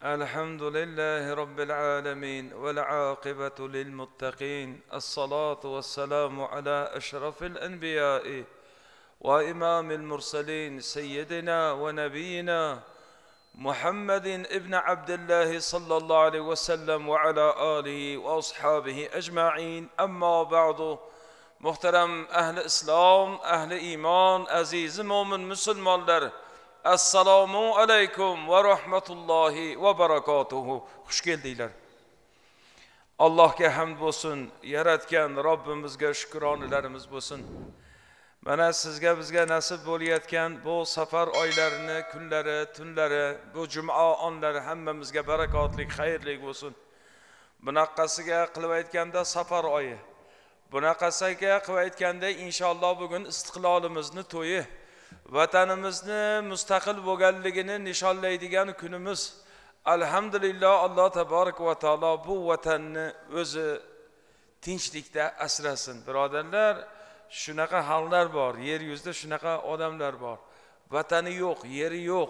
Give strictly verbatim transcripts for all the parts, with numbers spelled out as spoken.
الحمد لله رب العالمين والعاقبة للمتقين الصلاة والسلام على أشرف الأنبياء وإمام المرسلين سيدنا ونبينا محمد ابن عبد الله صلى الله عليه وسلم وعلى آله وأصحابه أجمعين. أما بعد، محترم أهل إسلام، أهل إيمان، عزيز مؤمن مسلمانlar, Assalamu aleykum ve rahmetullahi ve berekatuhu. Hoş geldiyler. Allah'a hamd olsun, yaratgan Rabbimizga shukronalarimiz bo'lsin. Mana sizga bizga nasib bo'layotgan bu safar oylarini, kunlari, tunlari, bu juma onlari hammamizga barakotli, xayrli bo'lsin. Bunaqasiga qilib aytganda safar oyi. Bunaqasiga qilib aytganda inshaalloh bugun istiqlolimizni to'yi, vatanimizni mustaqil bo'lganligini nishonlaydigan kunimiz. Alhamdulillah, Alloh taborak va taolo bu vatanni o'zi tinchlikda asrasin. Birodarlar, shunaqa hallar bor, yer yuzida shunaqa odamlar bor. Vatani yo'q, yeri yo'q.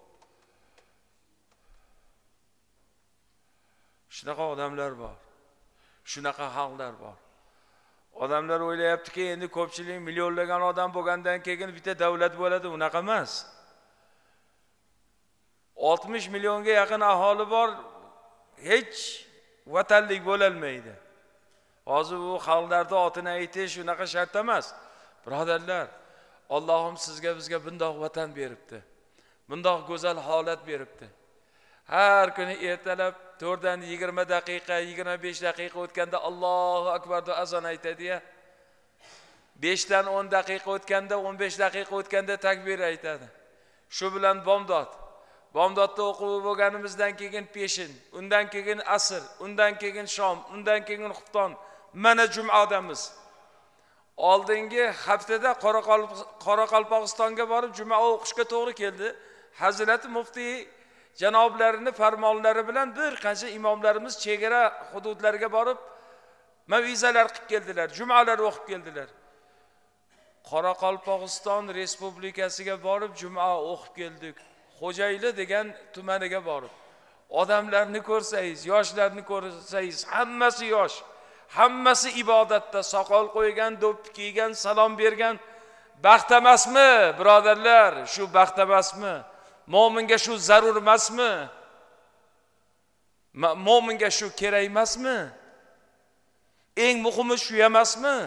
Shunaqa odamlar bor. Shunaqa hallar bor. Odamlar o'ylayaptiki, endi ko'pchilik millionlagan odam bo'lgandan keyin bitta davlat bo'ladi. Unaqa emas. oltmish millionga yaqin aholi bor, hech vatanlik bo'la olmaydi. Hozir bu xalqlarda otini aytish unaqa shart emas. Birodarlar, Allohim sizga bizga bundoq vatan beribdi. Bundoq go'zal holat beribdi. Har kuni ertalab to'rtdan yigirma daqiqa, yigirma besh daqiqa o'tganda Allohu akbar deb azon aytadi-ya. beshdan o'n daqiqa o'tganda, o'n besh daqiqa o'tganda takbir aytadi. Shu bilan bomdod. Bomdodda o'qib bo'lganimizdan keyin peshin, undan keyin asr, undan keyin shom, undan keyin xufton. Mana jumodamiz. Oldingi haftada Qoraqalpog'istonga borib juma o'qishga to'g'ri keldi. Hazrat muftiy janoblarini farmonlari bilan bir qancha imomlarimiz chegara hududlarga borib mavizalar qilib keldilar, jumalar o'qib keldilar. Qoraqalpog'iston respublikasiga borib juma o'qib keldik. Xo'jayli degan tumaniga borib odamlarni ko'rsangiz, yoshlarni ko'rsangiz, hammasi yosh, hammasi ibodatda, soqol qo'ygan, do'ppi kiygan, salom bergan. Baxt emasmi, birodarlar? Shu baxt emasmi? Mo'minga shu zarur emasmi? Mo'minga shu kerak emasmi? Eng muhimi shu emasmi?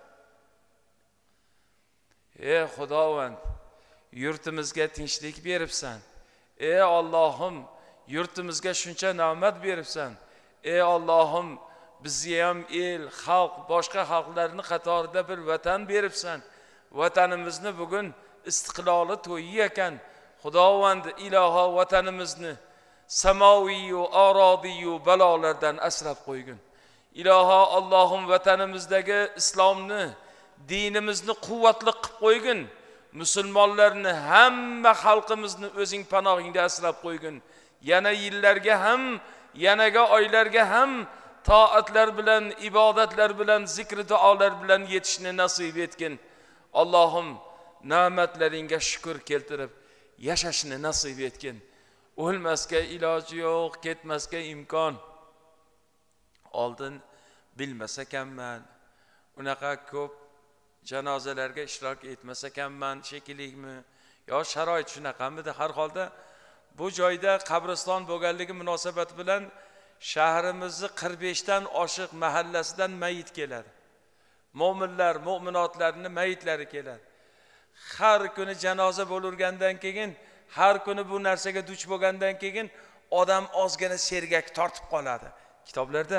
Ey Xudovand, yurtimizga tinchlik beribsan. Ey Allohim, yurtimizga shuncha ne'mat beribsan. Ey Allohim, bizga ham el, xalq, boshqa xalqlarning qatorida bir vatan beribsan. Vatanimizni bugun istiqloli to'yi ekan. Xudovand, iloho vatanimizni samoviy-yu arodiy-yu balolardan asrab qo'ygin. Iloho Allohim vatanimizdagi islomni, dinimizni quvvatli qilib qo'ygin. Musulmonlarni, hamma xalqimizni o'zing panohingda asrab qo'ygin. Yana yillarga ham, yanaga oylarga ham toatlar bilan, ibodatlar bilan, zikr duolar bilan yetishni nasib etgin. Allohim, ne'matlaringga shukr keltirib yashashni nasib etgin. O'lmasga iloji yo'q, ketmasga imkon. Oldin bilmas ekanman, unaqa ko'p janozalarga ishtirok etmas ekanman shekillimi, yo sharoit shunaqamidi? Har holda bu joyda qabriston bo'lganligi munosabati bilan shahrimizni qirq beshdan oshiq mahallasidan mayit keladi. Mo'minlar, mo'minotlarning mayitlari keladi. Har kuni janoza bo'lurgandan keyin, har kuni bu narsaga duch bo'lgandan keyin odam ozgina sergak tortib qoladi. Kitoblarda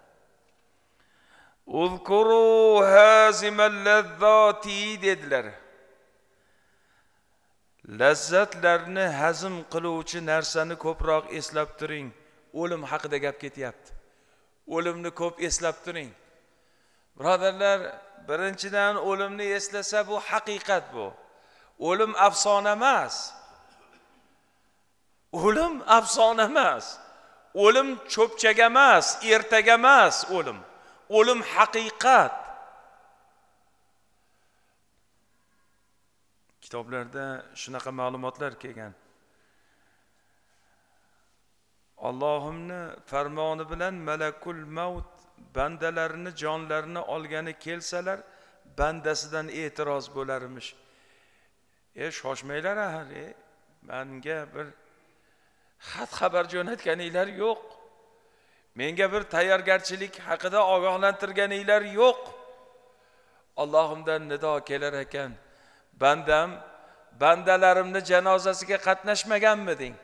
Uzkuru hazimal lazzati dedilar. Lazzatlarni hazm qiluvchi narsani ko'proq eslab turing. O'lim haqida gap ketyapti. O'limni ko'p eslab turing. Birodarlar, birinchidan o'limni eslasa bu haqiqat bu. O'lim afsona emas. O'lim afsona emas. O'lim cho'pchaga emas, ertaga emas o'lim. O'lim haqiqat. Kitoblarda shunaqa ma'lumotlar kelgan. Allohimni farmoni bilan malakul maut bandalarini jonlarini olgani kelsalar bandasidan e'tiroz bo'larmish. E shoshmanglar axir, e menga bir xat xabar jo'natganinglar yo'q. Menga bir tayyorgarchilik haqida ogohlantirganinglar yo'q. Allohimdan nido kelar ekan. Bandam, bandalarimni janozasiga qatnashmaganmiding?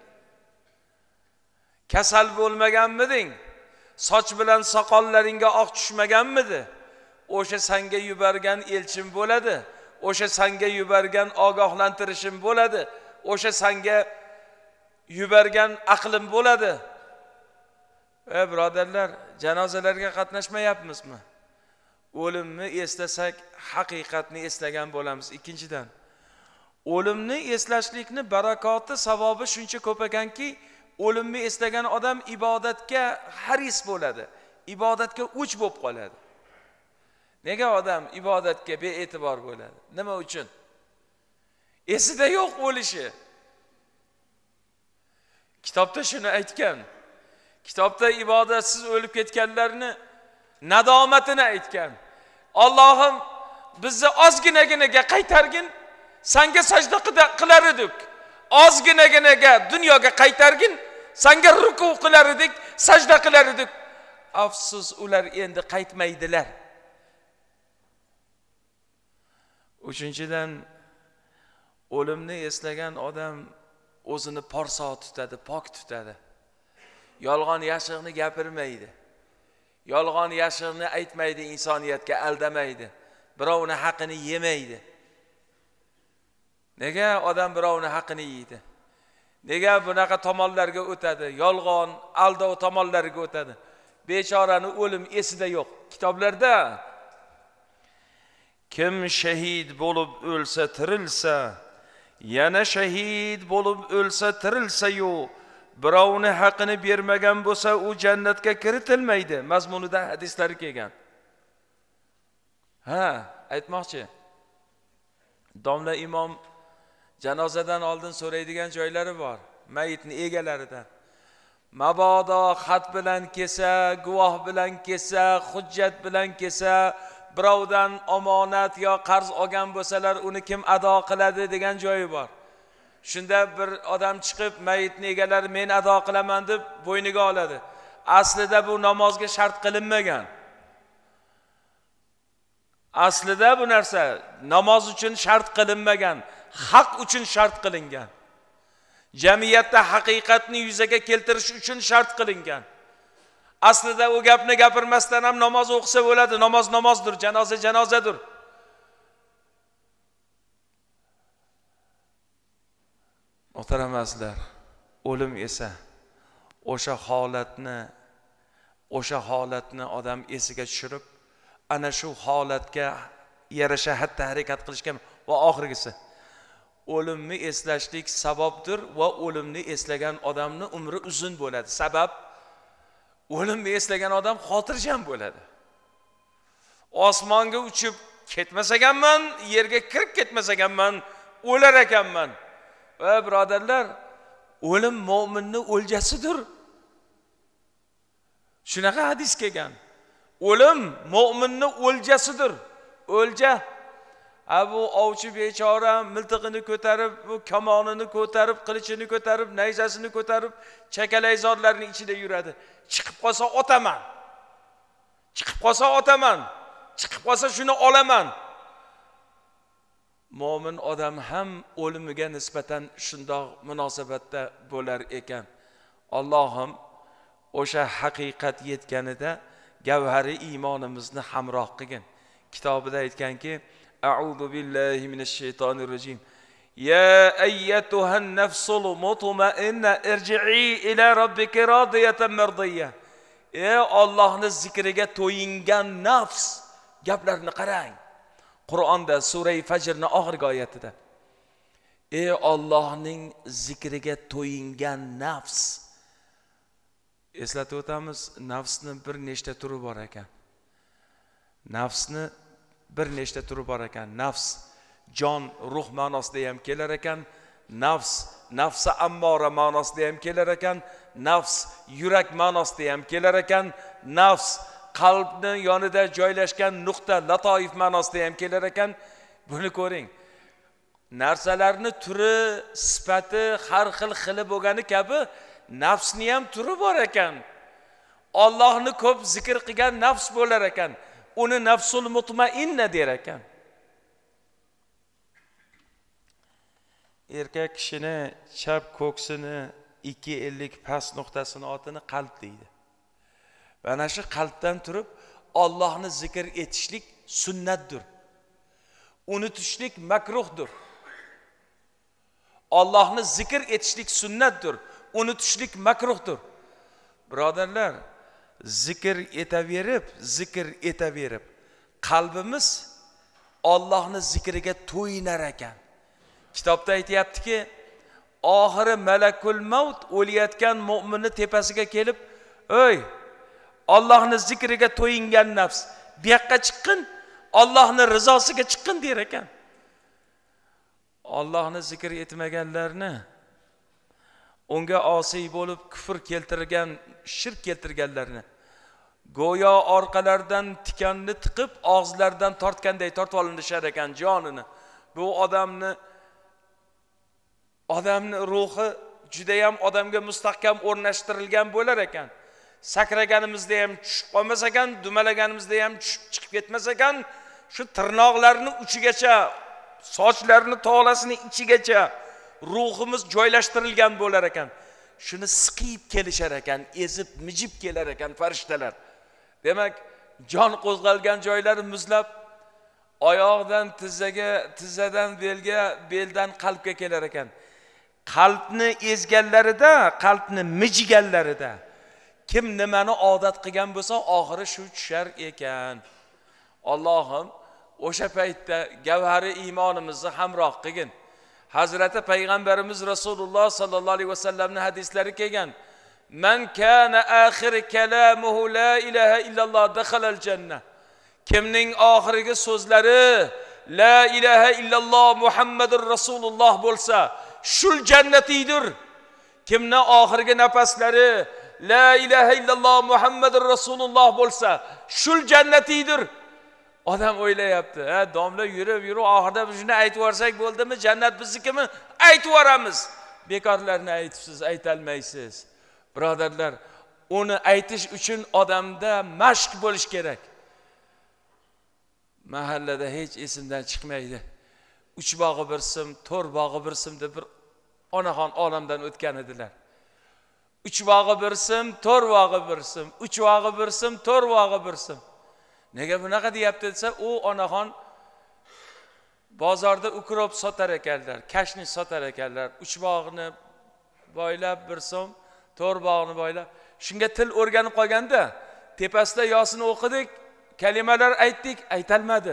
Kasal bo'lmaganmiding? Soch bilan soqollaringga oq tushmaganmidi? O'sha senga yuborgan elchim bo'ladi. O'sha senga yuborgan ogohlantirishim bo'ladi. O'sha senga yuborgan aqlim bo'ladi. Ey birodarlar, janozalarga qatnashmayapmizmi? O'limni eslasak haqiqatni eslagan bo'lamiz. Ikkinchidan, o'limni eslashlikni barakoti, savobi shuncha ko'p ekanki, o'limni eslagan odam ibodatga haris bo'ladi. Ibodatga uch bo'lib qoladi. Nega odam ibodatga bee'tibor bo'ladi? Nima uchun? Esida yo'q o'lishi. Kitobda shuni aytgan. Kitobda ibodatsiz o'lib ketganlarni nadomatini aytgan. Allohim bizni ozginaginaga qaytargin, senga sajda qilar edik. Ozginaginaga dunyoga qaytargin, senga ruku qilar edik, sajda qilar edik. Afsus, ular endi qaytmaydilar. Uchinchidan, o'limni eslagan odam o'zini porso tutadi, pok tutadi. Yolg'on yashiqni gapirmaydi. Yolg'on yashiqni aytmaydi, insoniyatga aldamaydi. Birovni haqini yemaydi. Nega odam birovni haqini yeydi? Nega bunaqa tomonlarga o'tadi? Yolg'on, aldov tomonlarga o'tadi. Bechorani o'lim esida yo'q. Kitoblarda kim shahid bo'lib o'lsa, tirilsa, yana shahid bo'lib o'lsa, tirilsa-yu, birovni haqini bermagan bo'lsa, u jannatga kiritilmaydi. Mazmunida hadislar kelgan. Ha, aytmoqchi. Domla imom janozadan oldin so'raydigan joylari bor. Mayitni egalaridan. Mabodo xat bilan kelsa, guvoh bilan kelsa, hujjat bilan kelsa, birovdan omonat yo qarz olgan bo'lsalar, uni kim ado qiladi degan joyi bor. Shunda bir odam chiqib, mayitni egalari men ado qilaman deb bo'yniga oladi. Aslida bu namozga shart qilinmagan. Aslida bu narsa namoz uchun shart qilinmagan, haq uchun shart qilingan. Jamiyatda haqiqatni yuzaga keltirish uchun shart qilingan. Aslida u gapni gapirmasdan ham namoz o'qisa bo'ladi. Namoz namozdir, janoza janozadir. Muhtaramazlar, o'lim esa o'sha holatni, o'sha holatni odam esiga tushirib, ana shu holatga yarasha hatta harakat qilishga va oxirgisi o'limni eslashlik sababdir va o'limni eslagan odamni umri uzun bo'ladi. Sabab o'limni eslagan odam xotirjam bo'ladi. Osmonga uchib ketmas ekanman, yerga kirib ketmas ekanman, o'lar ekanman. Va birodarlar, o'lim mo'minning o'ljasidir. Shunaqa hadis kelgan. O'lim mo'minning o'ljasidir. O'lja. Abu ovchi bechora miltig'ini ko'tarib, bu kamonini ko'tarib, qilichini ko'tarib, nayzasini ko'tarib, chakalayzorlarning ichida yuradi. Chiqib qolsa otaman. Chiqib qolsa otaman. Chiqib qolsa shuni olaman. Mo'min odam ham o'limiga nisbatan shundoq munosabatda bo'lar ekan. Allohim o'sha haqiqat yetganida gavhari iymonimizni hamroh qilgin. Kitobida aytganki, A'udhu billahi minash shaytonir rojim. Ya ayyatuhan nafsul mutma'inna irji'i ila robbiki radiyatan mardiyya. Ey Allohning zikriga to'yingan nafs, gaplarni qarang. Qur'onda Sura-i Fajrning oxirgi oyatida. Ey Allohning zikriga to'yingan nafs. Eslatib o'tamiz, nafsning bir nechta turi bor ekan. Nafsni bir nechta turi bor ekan. Nafs jon, ruh ma'nosida ham kelar ekan. Nafs, nafsa ammora ma'nosida ham kelar ekan. nafs, yurak ma'nosida ham kelar ekan, nafs qalbni yonida joylashgan nuqta, latoif ma'nosida ham kelar ekan. Buni ko'ring. Narsalarni turi, sifati har xil xili bo'lgani kabi nafsni ham turi bor ekan. Allohni ko'p zikr qilgan nafs bo'lar ekan. Uni nafsul mutmainna der ekan. Erkak kishini chap ko'ksini ikki ellik past nuqtasini otini qalb deydi. Mana shu qalbdan turib Allohni zikr etishlik sunnatdir. Unutishlik makruhdir. Allohni zikr etishlik sunnatdir. Unutishlik makruhdir. Birodarlar, zikr etaverib, zikr etaverib qalbimiz Allohni zikriga to'yinar ekan. Kitobda aytayaptiki, oxiri malakul maut o'layotgan mu'minni tepasiga kelib, "Ey, Allohni zikriga to'yingan nafs, bu yoqqa chiqqin, Allohni rizosiga chiqqin" der ekan. Allohni zikr etmaganlarni, unga osiy bo'lib kufr keltirgan, shirk keltirganlarni go'yo orqalaridan tikanni tiqib, og'zlaridan tortganday tortib olishar ekan jonini. Bu odamni odamni ruhi juda ham odamga mustahkam o'rnashtirilgan bo'lar ekan. Sakraganimizda ham tushib qolmas ekan, dumalaganimizda ham tushib chiqib ketmas ekan, shu tirnoqlarni uchigacha, sochlarni tolasining ichigacha ruhimiz joylashtirilgan bo'lar ekan. Shuni siqib kelishar ekan, ezib, mijib kelar ekan farishtalar. Demak, jon qo'zg'algan joylari muzlab, oyoqdan tizzaga, tizzadan belga, beldan qalbga kelar ekan. Qalbni ezganlarida, qalbni mijiganlarida kim nimani odat qilgan bo'lsa, oxiri shu tushar ekan. Allohim o'sha paytda gavhari iymonimizni hamroh qilgin. Hazrati Payg'ambarimiz Rasululloh sallallohu alayhi vasallamning hadislari kelgan. "Man kana akhir kalamuhu la ilaha illalloh dakhalal jannah." Kimning oxirgi so'zlari la ilaha illalloh Muhammadur Rasululloh bo'lsa, shul jannatidir. Kimning oxirgi nafaslari la ilaha illalloh Muhammadur Rasululloh bo'lsa, shul jannatidir. Odam o'ylayapti, ha, domla yurib, yurib oxirida shuni aytib yorsak bo'ldimi, jannat biznikimi? Aytib yoramiz. Bekorlarni aytibsiz, aytolmaysiz. Birodarlar, uni aytish uchun odamda mashq bo'lish kerak. Mahallada hech esimdan chiqmaydi. Uch bog'i bir sim, to'rt bog'i bir sim deb bir onaxon olamdan o'tgan edilar. Uch bog'i bir sim, to'rt bog'i bir sim, uch bog'i bir sim, to'rt bog'i bir sim. Nega bunaqa deyapti desa, u onaxon bozorda ukrop sotar ekanlar, kashni sotar ekanlar. Uch bog'ini boylab bir so'm, to'rt bog'ini boylab. Shunga til o'rganib qolganda, tepasida Yosin o'qidik, kalimalar aytdik, aytalmadi.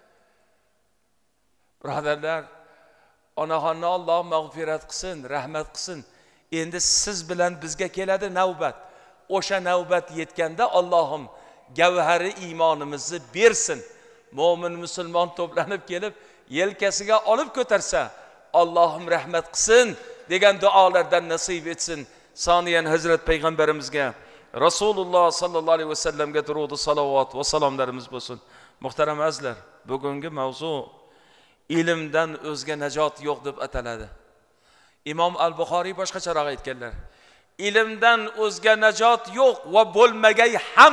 Birodarlar, onaxonni Alloh mag'firat qilsin, rahmat qilsin. Endi siz bilan bizga keladi navbat. O'sha navbat yetganda Allohim gavhari iymonimizni bersin. Mo'min musulmon to'planib kelib, yelkasiga olib ko'tarsa, Allohim rahmat qilsin degan duolardan nasib etsin. Soniyan Hazrat Payg'ambarimizga, Rasululloh sallallohu alayhi vasallamga durud, salovat va salomlarimiz bo'lsin. Muhtaram azizlar, bugungi mavzu ilmdan o'zga najot yo'q deb ataladi. Imom Al-Buxoriy boshqacharoq aytganlar. Ilmdan o'zga najot yo'q va bo'lmagay ham.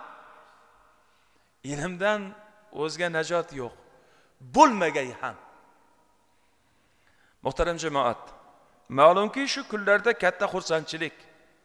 Ilmdan o'zga najot yo'q, bo'lmagay ham. Muhtaram jamoat, ma'lumki shu kunlarda katta xursandchilik.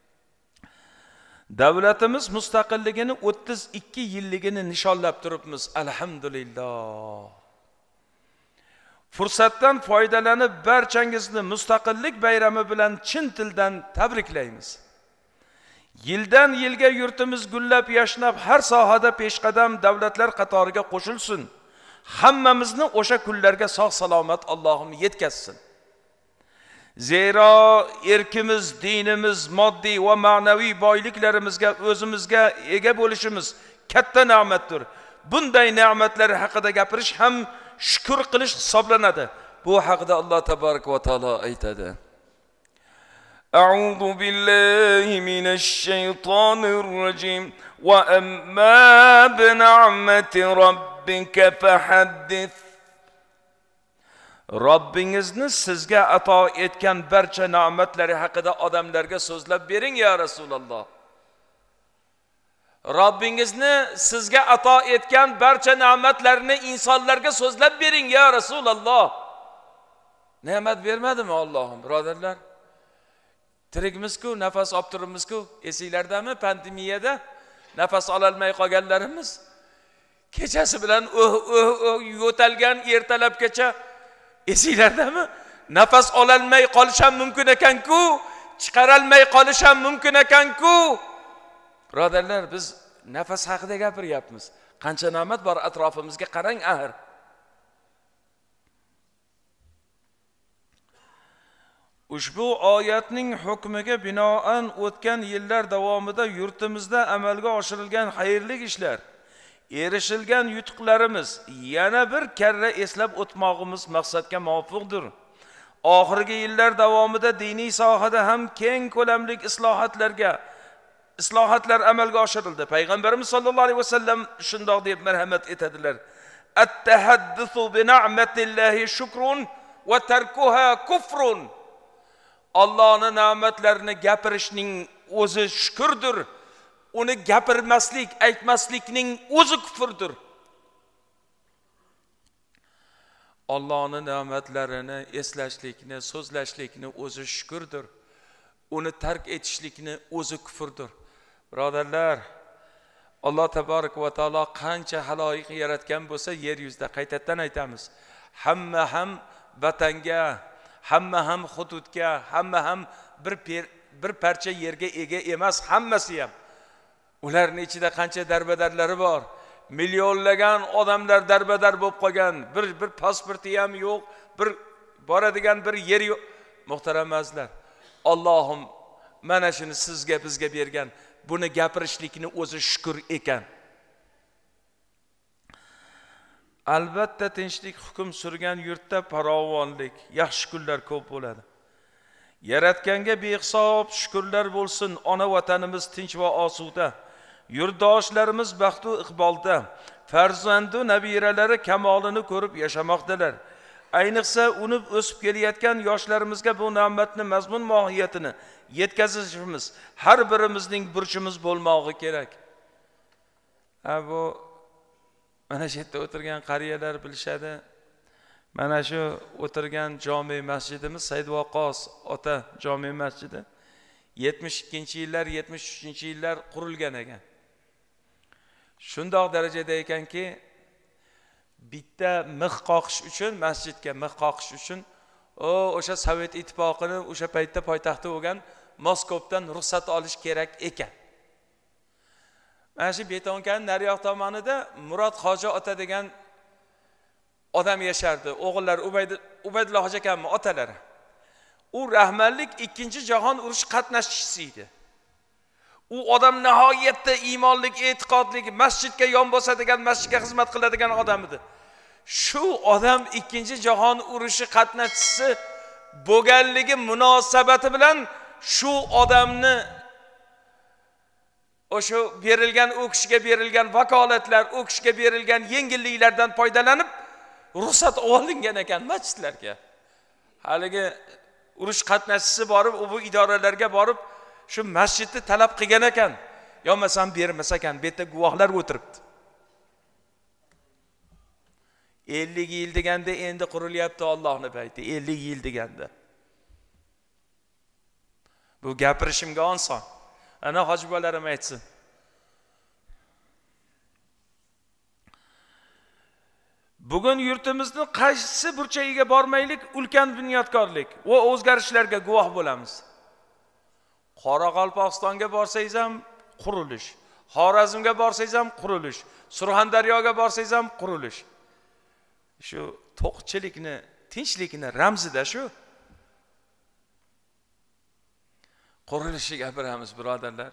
Davlatimiz mustaqilligini o'ttiz ikki yilligini nishonlab turibmiz. Alhamdulillah. Fursatdan foydalanib barchangizni mustaqillik bayrami bilan chin tildan tabriklaymiz. Yildan yilga yurtimiz gullab yashnab har sohada peshqadam davlatlar qatoriga qo'shilsin. Hammamizni o'sha kunlarga sog' salomat Allohim yetkazsin. Zero erkimiz, dinimiz, moddiy va ma'naviy boyliklarimizga o'zimizga ega bo'lishimiz katta ne'matdir. Bunday ne'matlar haqida gapirish ham shukr qilish hisoblanadi. Bu haqida Alloh tabarak va taolo aytadi. أعوذ بالله من الشيطان الرجيم وأما بنعمة ربك فحدث. Robbingizni sizga ato etgan barcha ne'matlari haqida odamlarga so'zlab bering ya Rasululloh. Robbingizni sizga ato etgan barcha ne'matlarini insonlarga so'zlab bering ya Rasululloh. Ne'mat bermadimi Allohim, birodarlar? Tirikmiz-ku, nafas olib turibmiz-ku, esinglardami pandemiyada nafas ololmay qolganlarimiz? Kechasi bilan oh oh oh yo'talgan ertalabgacha esinglardami? Nafas ololmay qolish ham mumkin ekan-ku, chiqarolmay qolish ham mumkin ekan-ku. Birodarlar, biz nafas haqida gapiryapmiz. Qancha ne'mat bor atrofimizga qarang axir. Ushbu oyatning hukmiga binoan o'tgan yillar davomida yurtimizda amalga oshirilgan xayrli ishlar, erishilgan yutuqlarimiz yana bir karra eslab o'tmoqimiz maqsadga muvofiqdir. Oxirgi yillar davomida diniy sohada ham keng ko'lamli islohotlarga islohotlar amalga oshirildi. Payg'ambarimiz sollallohu alayhi vasallam shundoq deb marhamat etadilar: "At-tahaddusu bi ni'matillahi shukrun va tarkuha kufrun." Allohning ne'matlarini gapirishning o'zi shukrdir. Uni gapirmaslik, aytmaslikning o'zi kufrdir. Allohning ne'matlarini eslashlikni, so'zlashlikni o'zi shukrdir. Uni tark etishlikni o'zi kufrdir. Birodarlar, Alloh taborak va taolo qancha haloyiq yaratgan bo'lsa, yer yuzida qaytadan aytamiz, hamma ham vatanga, hamma ham hududga, hamma ham bir bir parcha yerga ega emas, hammasi ham. Ularning ichida qancha darbadarlari bor. Millionlagan odamlar darbadar bo'lib qolgan. Bir bir pasporti ham yo'q, bir boradigan bir yer yo'q. Muhtaram azizlar, Allohim mana shuni sizga bizga bergan. Buni gapirishlikni o'zi shukr ekan. Albatta tinchlik hukm surgan yurtda farovonlik, yaxshi kunlar ko'p bo'ladi. Yaratganga behisob shukrlar bo'lsin. Ona vatanimiz tinch va osuda. Yurtdoshlarimiz baxt va iqbolda, farzandu nabiralari kamolini ko'rib yashamoqdalar. Ayniqsa unib o'sib kelayotgan yoshlarimizga bu ne'matni mazmun mohiyatini yetkazishimiz har birimizning burchimiz bo'lmog'i kerak. Ha bu mana shu yerda o'tirgan qariyalar bilishadi. Mana shu o'tirgan jome masjidimiz Said Vaqos ota jome masjidi yetmish ikkinchi yillar, yetmish uchinchi yillar qurilgan ekan. Shundoq darajada ekanki, bitta mix qoqish uchun, masjidga mix qoqish uchun o o'sha Sovet ittifoqini o'sha paytda poytaxti bo'lgan Moskvadan ruxsat olish kerak ekan. Mana shu betonkan nariyoq tomonida Murod Hoji ota degan odam yashardi. O'g'illar Ubayd Ubaydulloh Hoji akamni otalari. U rahmanlik ikkinchi jahon urushi qatnashchisi edi. U odam nihoyatda iymonlik, e'tiqodlik, masjidga yon bosadigan, masjidga xizmat qiladigan odam edi. Shu odam ikkinchi jahon urushi qatnashchisi bo'lganligi munosabati bilan shu odamni o'sha berilgan u kishiga berilgan vakolatlar, u kishiga berilgan yengilliklardan foydalanib ruxsat olingan ekan masjidlarga. Haligi urush qatnashchisi borib, u bu idoralarga borib shu masjidni talab qilgan ekan. Yo'masam bermas ekan, bu yerda guvohlar o'tiribdi. ellik yil deganda endi qurilyapti Allohning payti, ellik yil deganda. Bu gapirishimga oson. Ana hojibolarim aytsin. Bugun yurtimizning qaysi burchagiga bormaylik, ulkan bunyodkorlik va o'zgarishlarga guvoh bo'lamiz. Qoraqalpog'istonga borsangiz ham qurilish, Xorazmga borsangiz ham qurilish, Surxondaryoga borsangiz ham qurilish. Shu to'qchilikni, tinchlikni ramzida shu. Qurilishga gapiramiz, birodarlar.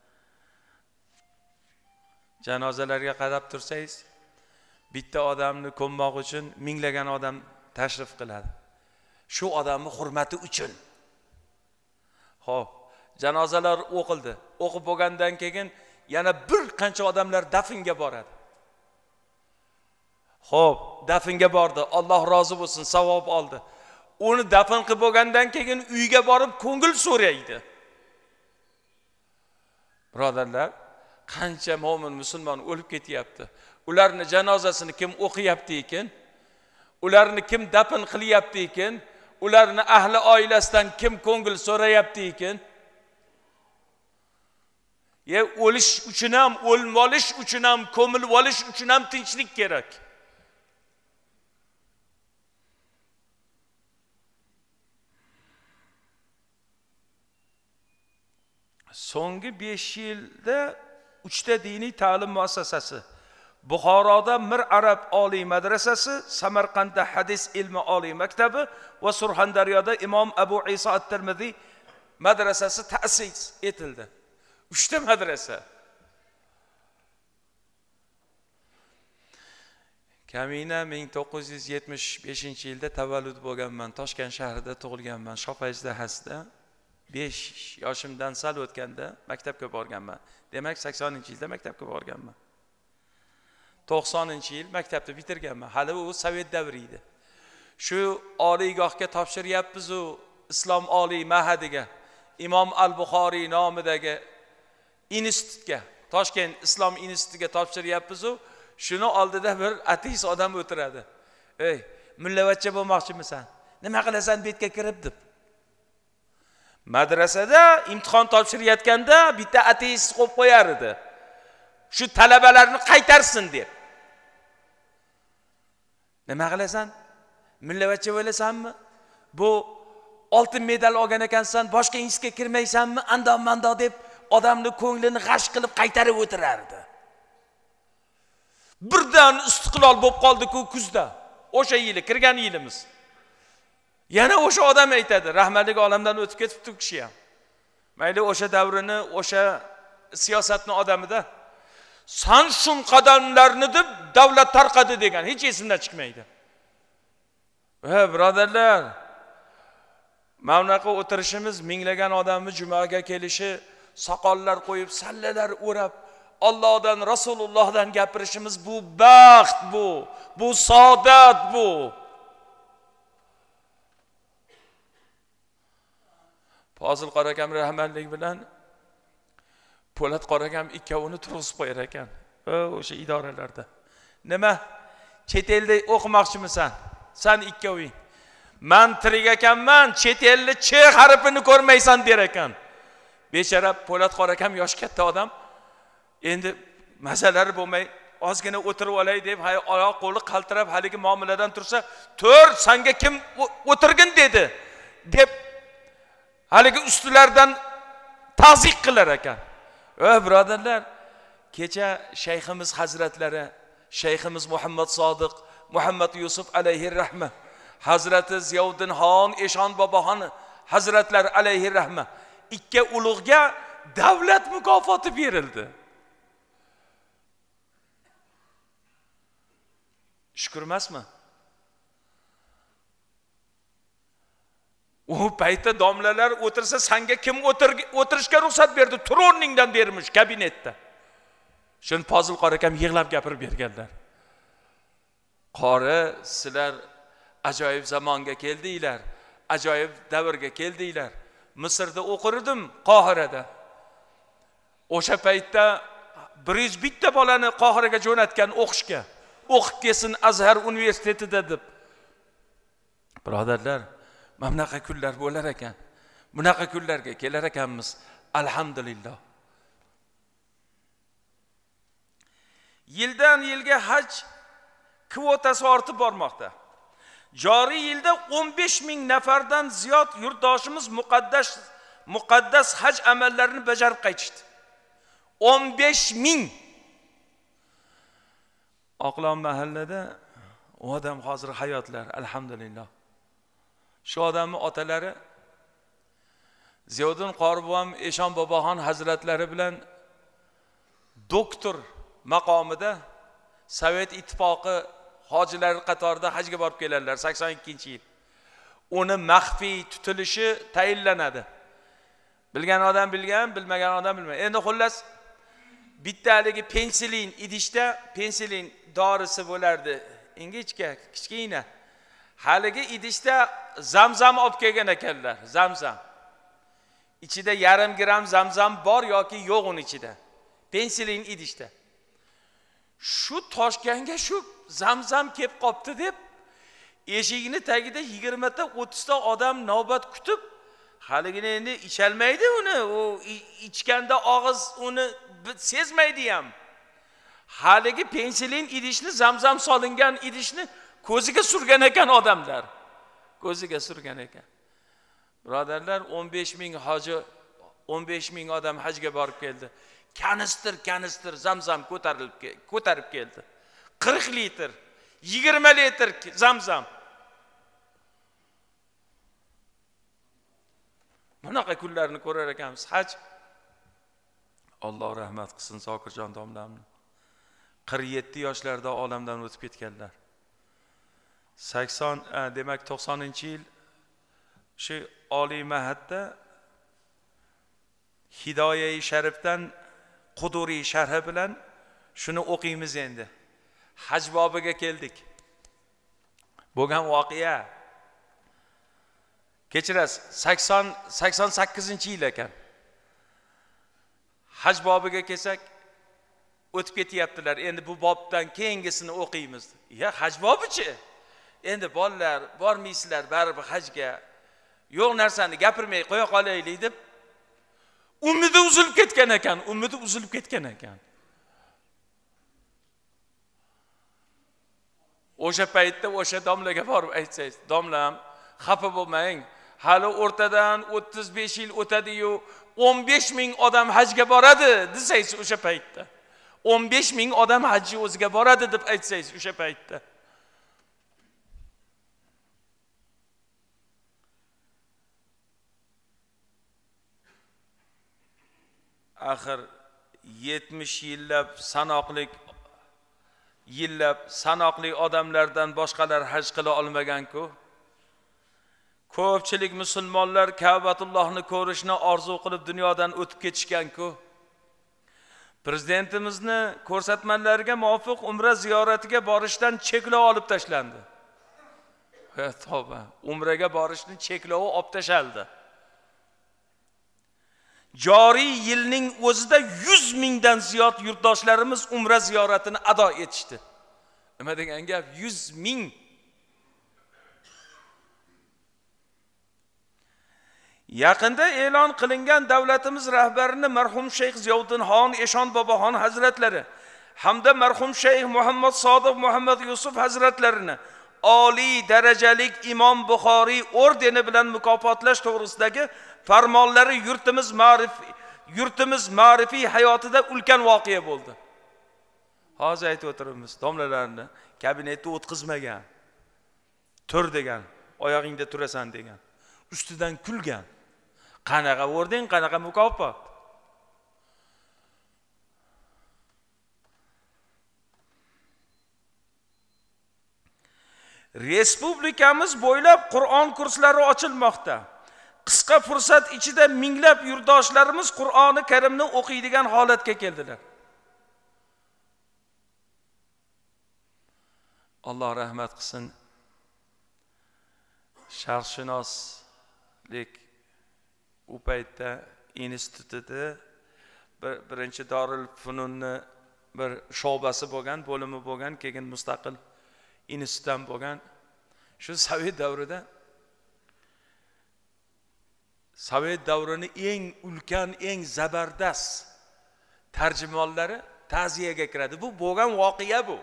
Janozalarga qarab tursangiz, bitta odamni ko'mmoq uchun minglagan odam tashrif qiladi. Shu odamning hurmati uchun. Xo'p, janozalar o'qildi. O'qib bo'lgandan keyin yana bir qancha odamlar dafnga boradi. Xo'p, dafnga bordi. Alloh rozi bo'lsin, savob oldi. Uni dafn qilib bo'lgandan keyin uyga borib ko'ngil so'raydi. Birodarlar, qancha mo'min musulmon o'lib ketyapti. Ularni janozasini kim o'qiyapti ekan? Ularni kim dafn qilyapti ekan? Ularni ahli oilasidan kim ko'ngil so'rayapti ekan? Ye o'lish uchun ham, o'lib olish uchun ham, ko'milib olish uchun ham tinchlik kerak. So'nggi besh yilda uchta diniy ta'lim muassasasi, Buxoroda Mir Arab oliy madrasasi, Samarqandda hadis ilmi oliy maktabi va Surxondaryoda Imom Abu Iso at-Tirmiziy madrasasi ta'sis etildi. Uchta madrasa. Kamina ming to'qqiz yuz yetmish beshinchi yilda tavallud bo'lganman. Toshkent shahrida tug'ilganman. Shofayz dahasida besh yoshimdan sal o'tganda maktabga borganman. Demak saksoninchi yilda maktabga borganman. to'qsoninchi yil maktabni bitirganman. Hali u Sovet davri edi. Shu oliygohga topshiryapmiz u Islom oliy mahadiga, Imom al-Buxoriy nomidagi institutga, Toshkent Islom institutiga topshiryapmiz u. Shuni oldida bir ateist odam o'tiradi. Ey, mullavachcha bo'lmoqchimisan? Nima qilasan betga kirib deb. Madrasada imtihon topshirayotganda bitta ateist qo'yib qo'yar edi. Shu talabalarni qaytarsin deb. Nima qilasan? Mullavachcha bo'lasanmi? Bu oltin medal olgan ekansan, boshqa institutga kirmaysanmi? Andoq mandoq deb odamni ko'nglini g'ash qilib qaytarib o'tirardi. Birdan istiqlol bo'lib qoldi-ku kuzda. O'sha yili, kirgan yilimiz. Yana o'sha odam aytadi, rahmatli olamdan o'tib ketibdi u kishi ham. Mayli o'sha davrini, o'sha siyosatning odamida san shun qadamlarni deb davlat tarqadi degan hech esimdan chiqmaydi. Va birodarlar, mamlaqa o'tirishimiz, minglagan odamni jumaga kelishi, soqollar qo'yib, sallalar o'rab, Allohdan, Rasulullohdan gapirishimiz bu baxt bu, bu saodat bu. Fozil qorakam rahmatlik bilan Po'lat qorakam ikkovini turg'izib qo'yar ekan. O'sha idoralarda. Nima? Chet elda o'qimoqchimisan? Sen ikkoving. Men tirik ekanman, chet elni ch harfini ko'rmaysan der ekan. Bechara Po'lat qorakam yosh katta odam. Endi masalari bo'lmay, ozgina o'tirib olay deb, hay oyoq qo'li qaltirab haligi muomaladan tursa, "Tur, senga kim o'tirgin dedi" deb haligi ustilardan ta'ziq qilar ekan. Ey birodarlar, kecha shayximiz hazratlari, shayximiz Muhammad Sodiq, Muhammad Yusuf alayhi rahma, Hazrati Ziyovuddin Xon Eshon boboxon hazratlari alayhi rahma, ikki ulug'ga davlat mukofoti berildi. Shukr emasmi? U paytda domlalar o'tirsa, senga kim o'tirishga ruxsat berdi? Tur o'rningdan dermish kabinetda. Shuni Fozil qorakam yig'lab gapirib berganlar. Qori, sizlar ajoyib zamonga keldinglar, ajoyib davrga keldinglar. Misrda o'qirdim, Qohirada. O'sha paytda bir yuz bitta bolani Qohiraga jo'natgan o'qishga. O'qib kelsin Azhar universitetida deb. Birodarlar, mamlaqa kunlar bo'lar ekan. Bunaqa kunlarga kelar ekanmiz. Alhamdulillah. Yildan yilga haj kvotasi ortib bormoqda. Joriy yilda o'n besh ming nafardan ziyod yurtdoshimiz muqaddas muqaddas haj amallarini bajarib qaytishdi. o'n besh ming. Oqlon mahallada u odam hozir hayotlar, alhamdulillah. Shu odamning otalari Ziyovuddin Qoribo'm Eshon boboxon hazratlari bilan doktor maqomida Sovet ittifoqi hojilari qatorida hajga borib keladilar sakson ikkinchi yil. Uni maxfiy tutilishi tayinlanadi. Bilgan odam bilgan, bilmagan odam bilmaydi. Endi xullas bitta haligi pensilin idishda pensilin dorisi bo'lardi. Ingichka, kichkina. Haligi idishda zamzam olib kelgan ekanlar, zamzam. İçida yarim gram zamzam bor yoki yo'q uning ichida. Pensilin idishda. Shu toshganga shu zamzam kelib qopti deb eshigini tagida yigirma ta o'ttiz ta odam navbat kutib, haligini endi icholmaydi uni, u ichganda og'iz uni sezmaydi ham. Haligi pensilin idishni zamzam solingan idishni ko'ziga surgan ekan odamlar. Ko'ziga surgan ekan. Birodarlar, o'n besh ming hoji, o'n besh ming odam hajga borib keldi. Kanistr, kanistr zamzam ko'tarilib ko'tarib keldi. qirq litr, yigirma litr zamzam. Bunaqa kunlarni ko'rar ekanmiz. Haj. Alloh rahmat qilsin Zokirjon domlamni. qirq yetti yoshlarda olamdan o'tib ketganlar. sakson, demak to'qsoninchi yil shu oliy mahadda Hidoya-i Sharifdan Quduriy sharhi bilan shuni o'qiymiz endi. Haj bobiga keldik. Bo'lgan voqea. Kechirasiz, sakson sakson sakkizinchi yil ekan. Haj bobiga kelsak, o'tib ketyaptilar. Endi bu bobdan keyingisini o'qiymiz. Ya haj bobichi? Endi bolalar bormaysizlar baribir hajga. Yo'q narsani gapirmay qo'ya qolaylik deb umidi uzilib ketgan ekan, umidi uzilib ketgan ekan. O'sha paytda o'sha domlaga borib aytsangiz, domlam, xafa bo'lmang. Hali o'rtadan o'ttiz besh yil o'tadi-yu, o'n besh ming odam hajga boradi desangiz o'sha paytda. o'n besh ming odam hajga o'ziga boradi deb aytsangiz o'sha paytda. Axir yetmish yillab sanoqli yillab sanoqli odamlardan boshqalar haj qila olmagan-ku. Ko'pchilik musulmonlar Ka'batullohni ko'rishni orzu qilib dunyodan o'tib ketishgan-ku. Prezidentimizni ko'rsatmalariga muvofiq umra ziyoratiga borishdan cheklov olib tashlandi. Ha, tavba, umraga borishni cheklovi olib tashaldi. Joriy yilning o'zida yuz mingdan ziyod yurtdoshlarimiz umra ziyoratini ado etishdi. Nima degan gap? yuz ming. Yaqinda e'lon qilingan davlatimiz rahbarini marhum Shayx Ziyovuddinxon Eshon boboxon hazratlari hamda marhum Shayx Muhammad Sodiq Muhammad Yusuf hazratlarini oliy darajalik Imom Buxoriy ordeni bilan mukofotlash to'g'risidagi farmonlari yurtimiz ma'rif yurtimiz ma'rifiy hayotida ulkan voqea bo'ldi. Hozir aytib o'tiribmiz, domlalarni kabinetda o'tkazmagan. Tur degan, oyog'ingda turasan degan. Ustidan kulgan. Qanaqa orden, qanaqa mukofot? Respublikamiz bo'ylab Qur'on kurslari ochilmoqda. Qisqa fursat ichida minglab yurtdoshlarimiz Qur'oni Karimni o'qiydigan holatga keldilar. Alloh rahmat qilsin. Sharqshunoslik u paytda institutida bir birinchi Dorul Fununni bir sho'basi bo'lgan, bo'limi bo'lgan, keyin mustaqil institutdan bo'lgan. Shu Sovet davrida Sovet davrini eng ulkan, eng zabardast tarjimonlari ta'ziyaga kiradi. Bu bo'lgan voqea bu.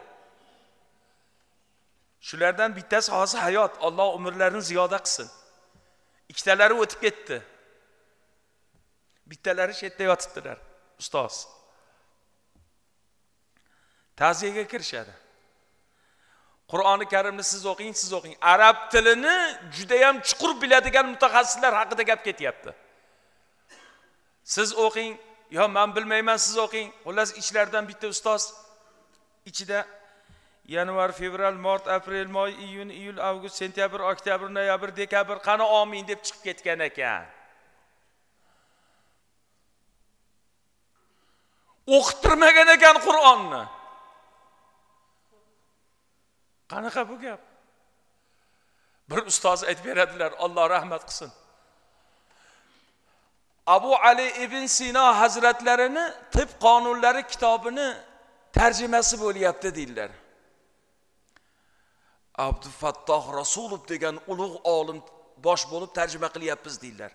Shulardan bittasi hozir hayot. Alloh umrlarini ziyoda qilsin. Ikkitalari o'tib ketdi. Bittalari chetda yotibdilar, ustoz. Ta'ziyaga kirishadi. Qur'oni Karimni siz o'qing, siz o'qing. Arab tilini juda ham chuqur biladigan mutaxassislar haqida gap ketyapti. Siz o'qing, yo men bilmayman, siz o'qing. Xullas ichlardan bitta ustoz ichida yanvar, fevral, mart, aprel, may, iyun, iyul, avgust, sentyabr, oktyabr, noyabr, dekabr qani omin deb chiqib ketgan ekan. o'qitirmagan ekan Qur'onni. Qanaqa bu gap? Bir ustoz aytib beradilar, Alloh rahmat qilsin. Abu Ali ibn Sino hazratlarini tib qonunlari kitobini tarjimasi bo'lyapti deydilar. Abdufattoh Rasulov degan ulug' olim bosh bo'lib tarjima qilyapmiz deydilar.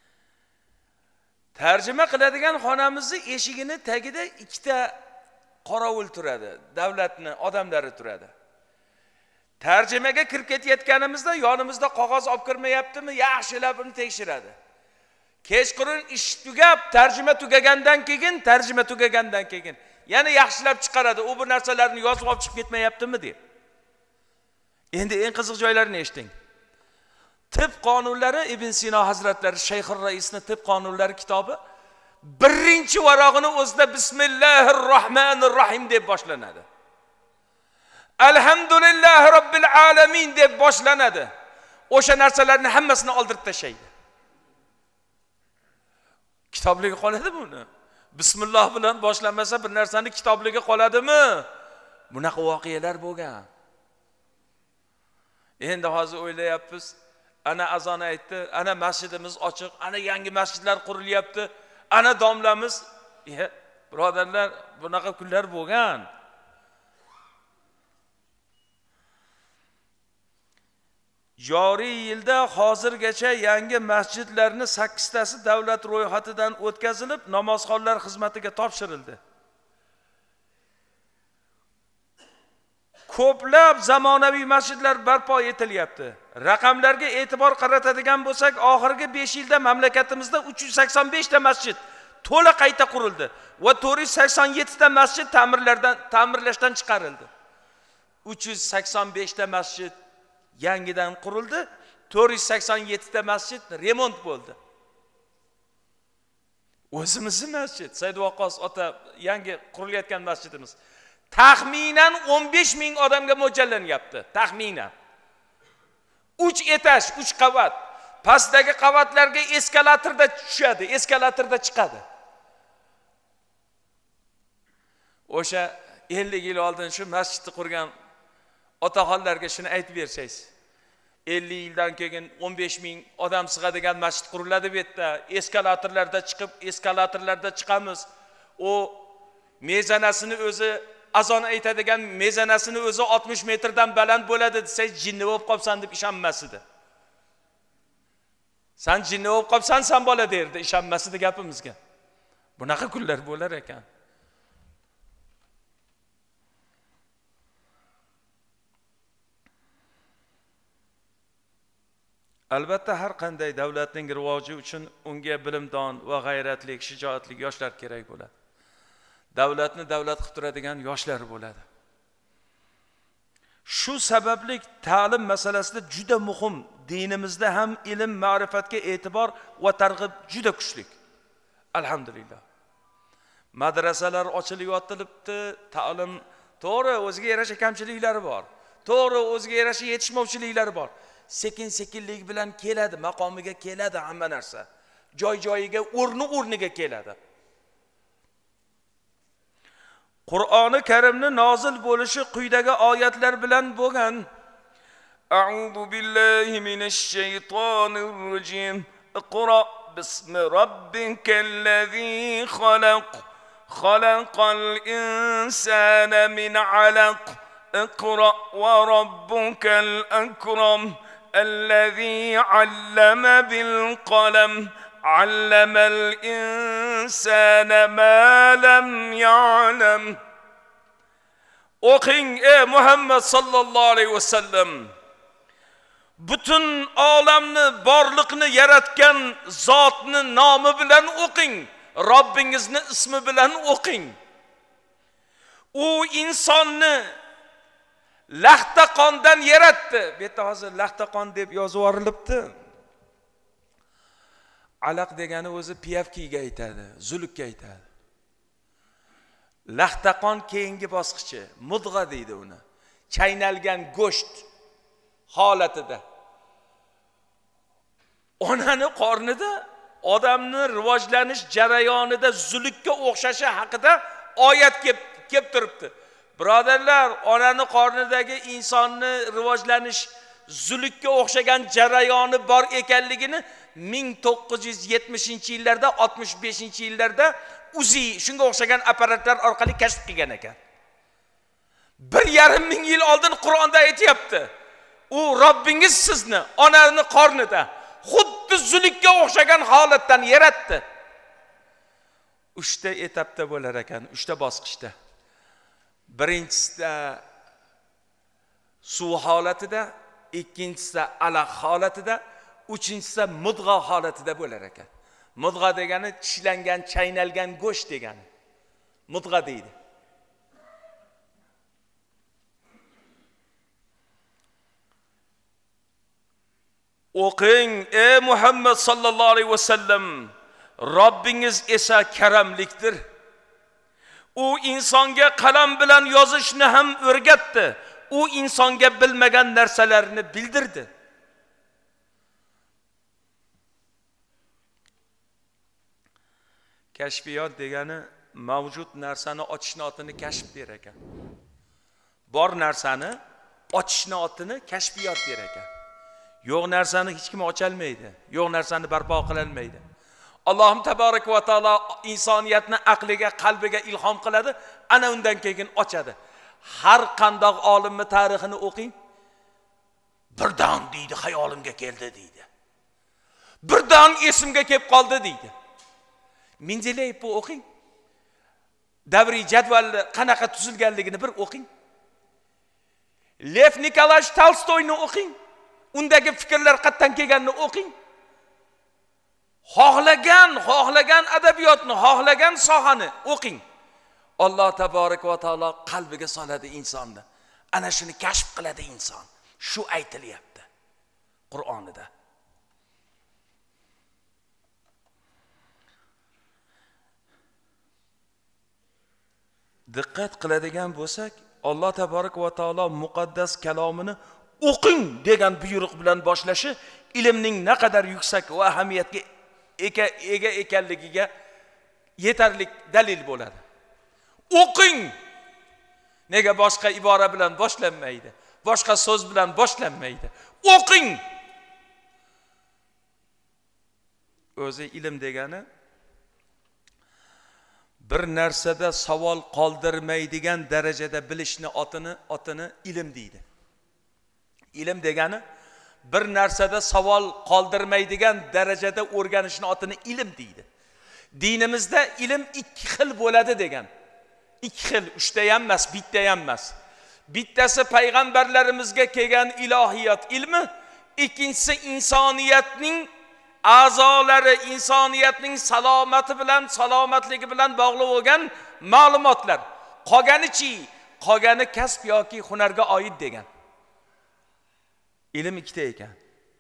Tarjima qiladigan xonamizni eshigini tagida ikkita qorovul turadi, davlatni odamlari turadi. Tarjimaga kirib ketayotganimizda yonimizda qog'oz olib kirmayaptimi, yaxshilab uni tekshiradi. Kechqurun ish tugab, tarjima tugagandan keyin, tarjima tugagandan keyin yana yaxshilab chiqaradi. U bu narsalarni yozib olib chiqib ketmayaptimi deb. Endi eng qiziq joylarini eshiting. Tib qonunlari Ibn Sino hazratlari Shayxur Raisning Tib qonunlari kitobi birinchi varog'ini o'zida Bismillahirrohmanirrohim deb boshlanadi. Alhamdulillah Robbil alamin deb boshlanadi. O'sha narsalarni hammasini oldirib tashlaydi. Kitobligiga qoladi buni. Bismillah bilan boshlanmasa bir narsani kitobligiga qoladimi? Bunaqa voqealar bo'lgan. Endi hozir o'ylayapmiz, ana azon aytdi, ana masjidimiz ochiq, ana yangi masjidlar qurilyapti, ana domlamiz, e, birodarlar, bunaqa kunlar bo'lgan. Joriy yilda hozirgacha yangi masjidlarni sakkiztasi davlat ro'yxatidan o'tkazilib, namozxonlar xizmatiga topshirildi. Ko'plab zamonaviy masjidlar barpo etilyapti. Raqamlarga e'tibor qaratadigan bo'lsak, oxirgi besh yilda mamlakatimizda uch yuz sakson besh ta masjid to'la qayta qurildi va to'rt yuz sakson yetti ta masjid ta'mirlardan ta'mirlashdan chiqarildi. uch yuz sakson besh ta masjid yangidan qurildi, to'rt yuz sakson yetti ta masjid remont bo'ldi. O'zimizning masjid, Said Vaqqos ota yangi qurilayotgan masjidimiz taxminan o'n besh ming odamga mo'ljallanyapti, taxminan. uch etaj, uch qavat. Pastdagi qavatlarga eskalatorda tushadi, eskalatorda chiqadi. O'sha ellik yil oldin shu masjidni qurgan otaxonlarga shuni aytib bersangiz. ellik yildan keyin o'n besh ming odam sig'adigan masjid quriladi bu yerda. Eskalatorlarda chiqib, eskalatorlarda chiqamiz. O mezanasini o'zi azon aytadigan mezanasini o'zi oltmish metrdan baland bo'ladi desangiz, jinni bo'lib qolsan deb ishonmas edi. Sen jinni bo'lib qolsan, sen bola derdi, ishonmas edi gapimizga. Bunaqa kunlar bo'lar ekan. Albatta har qanday davlatning rivoji uchun unga bilimdon va g'ayratli, shijoatli yoshlar kerak bo'ladi. Davlatni davlat qilib turadigan yoshlar bo'ladi. Shu sababli ta'lim masalasida juda muhim, dinimizda ham ilm, ma'rifatga e'tibor va targ'ib juda kuchli. Alhamdulillah. Madrasalar ochilyapti, ta'lim to'g'ri o'ziga yarasha kamchiliklari bor. To'g'ri o'ziga yarasha yetishmovchiliklari bor. Sekin-sekinlik bilan keladi, maqomiga keladi hamma narsa. Joy-joyiga, o'rni-o'rniga keladi. Qur'oni Karimni nozil bo'lishi quyidagi oyatlar bilan bo'lgan. A'udhu billahi minash shaytonir rojim. Iqra bismi robbikallazi xalaq. Xalaqal insana min 'alaq. Iqra va robbukal akram. Allazi 'allama bil qalam. 'Allamal insana ma lam ya'lam. O'qing ey Muhammad sallallohu alayhi vasallam. Bütün olamni, borliqni yaratgan zotni nomi bilan o'qing. Robbingizni ismi bilan o'qing. U insonni laxta qondan yaratdi. Bu yerda hozir laxta qon deb yozib yuborilibdi. Alaq degani o'zi piyavkiga aytadi, zulukka aytadi. Laxta qon keyingi bosqichi, mudg'a deydi uni. Chaynalgan go'sht holatida. Onani qornida odamni rivojlanish jarayonida zulukka o'xshashi haqida oyat kelib kelib turibdi. Birodarlar, onaning qornidagi insonni rivojlanish zulukka o'xshagan jarayoni bor ekanligini ming to'qqiz yuz yetmishinchi yillarda, oltmish beshinchi yillarda uzi shunga o'xshagan apparatlar orqali kashf qilgan ekan. bir yarim ming yil oldin Qur'onda aytayapti. U Robbingiz sizni onaning qornida xuddi zulukka o'xshagan holatdan yaratdi. uchta etapda bo'lar ekan, uchta bosqichda. Birinchisida suv holatida, ikkinchisida alaq holatida, uchinchisida mudg'a holatida bo'lar ekan. Mudg'a degani tishlangan, chaynalgan go'sht degani. Mudg'a deydi. O'qing ey Muhammad sallallohu alayhi vasallam, Robbingiz esa karamlikdir. U insonga qalam bilan yozishni ham o'rgatdi. U insonga bilmagan narsalarni bildirdi. Kashfiyot degani mavjud narsani ochishni otini kashf der ekan. Bor narsani ochishni otini kashfiyot der ekan. Yo'q narsani hech kim ocha olmaydi. Yo'q narsani barpo qila olmaydi. Allohim tabarak va taolo insoniyatni aqliga, qalbiga ilhom qiladi, ana undan keyin ochadi. Har qanday olimni tarixini o'qing. Birdan deydi, xayolimga keldi deydi. Birdan esimga kelib qoldi deydi. Mendeleyevni o'qing. Davriy jadvalni qanaqa tuzilganligini bir o'qing. Lev Nikolayevich Tolstoyni o'qing. Undagi fikrlar qatdan kelganini o'qing. Xohlagan, xohlagan adabiyotni, xohlagan sohani o'qing. Alloh taborak va taolo qalbiga soladi insonni. Ana shuni kashf qiladi inson. Shu aytilyapti Qur'onida. Diqqat qiladigan bo'lsak, Alloh taborak va taolo muqaddas kalomini o'qing degan buyruq bilan boshlashi ilmning naqadar yuksak va ahamiyatga ega ekanligiga yetarli dalil bo'ladi. O'qing. Nega boshqa ibora bilan boshlanmaydi? Boshqa so'z bilan boshlanmaydi. O'qing. O'zi ilm degani bir narsada savol qoldirmaydigan darajada bilishni otini otini ilm deydi. Ilm degani bir narsada savol qoldirmaydigan darajada o'rganishni otini ilm deydi. Dinimizda ilm ikki xil bo'ladi degan. Ikki xil, uchta ham emas, bitta ham emas. Bittasi payg'ambarlarimizga kelgan ilohiyat ilmi, ikkinchisi insoniyatning a'zolari, insoniyatning salomati bilan, salomatligi bilan bog'liq bo'lgan ma'lumotlar. Qolganichi, qolgani kasb yoki hunarga oid degan. Ilm ikkita ekan.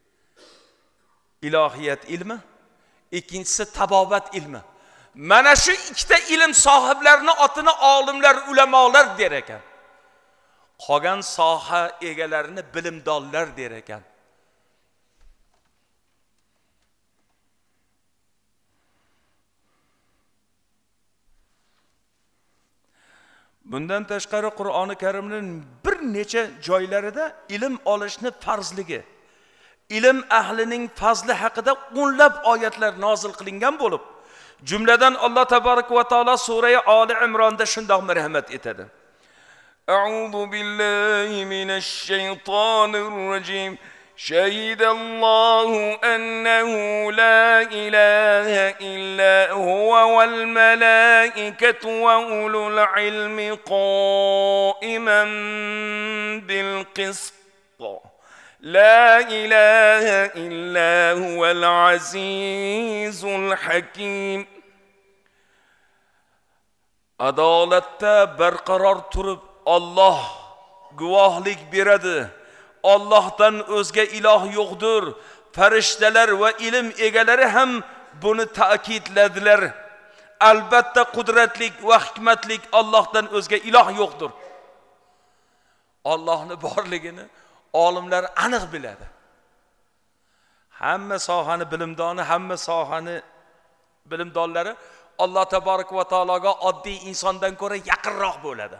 Ilohiyat ilmi, ikkinchisi tabobat ilmi. Mana shu ikkita ilm sohiblarining otini olimlar, ulamolar der ekan. Qolgan soha egalarini bilimdonlar der ekan. Bundan tashqari Qur'oni Karimning bir necha joylarida ilm olishni farzligi, ilm ahlining fazli haqida o'nlab oyatlar nozil qilingan bo'lib, jumladan Alloh tabarak va taolo sura Ali Imronda shundoq marhamat etadi. A'udhu billahi minash shaytonir rajim. شهد الله أنه لا إله إلا هو والملائكة وأولو العلم قائما بالقسط لا إله إلا هو العزيز الحكيم. Adolatda barqaror turib Alloh guvohlik beradi. Allohdan o'zga iloh yo'qdir. Farishtalar va ilm egalari ham buni ta'kidladilar. Albatta qudratlik va hikmatlik Allohdan o'zga iloh yo'qdir. Allohning borligini olimlar aniq biladi. Hamma sohani bilimdoni, hamma sohani bilimdonlari Alloh taborak va taologa oddiy insondan ko'ra yaqinroq bo'ladi.